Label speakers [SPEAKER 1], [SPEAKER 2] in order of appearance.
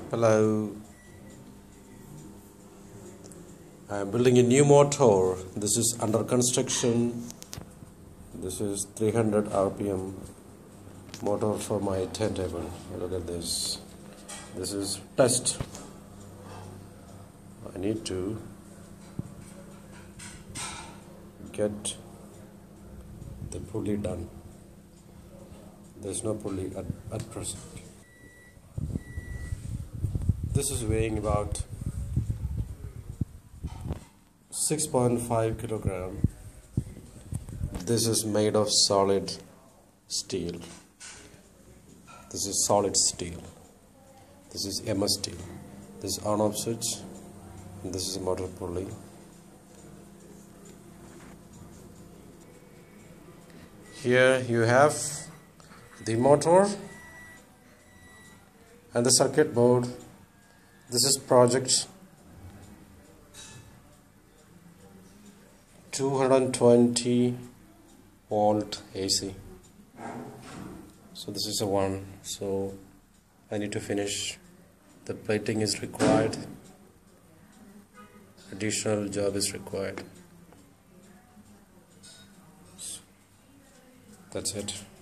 [SPEAKER 1] Hello, I am building a new motor. This is under construction. This is 300 RPM motor for my turntable. Look at this. This is test. I need to get the pulley done. There's no pulley at present. This is weighing about 6.5 kilogram. This is made of solid steel. This is solid steel. This is MS steel. This is on-off switch. And this is a motor pulley. Here you have the motor and the circuit board. This is project 220 volt AC. So this is a one. So I need to finish. The plating is required. Additional job is required. That's it.